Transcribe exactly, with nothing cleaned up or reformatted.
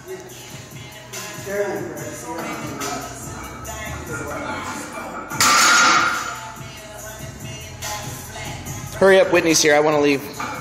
Hurry up, Whitney's here. I want to leave.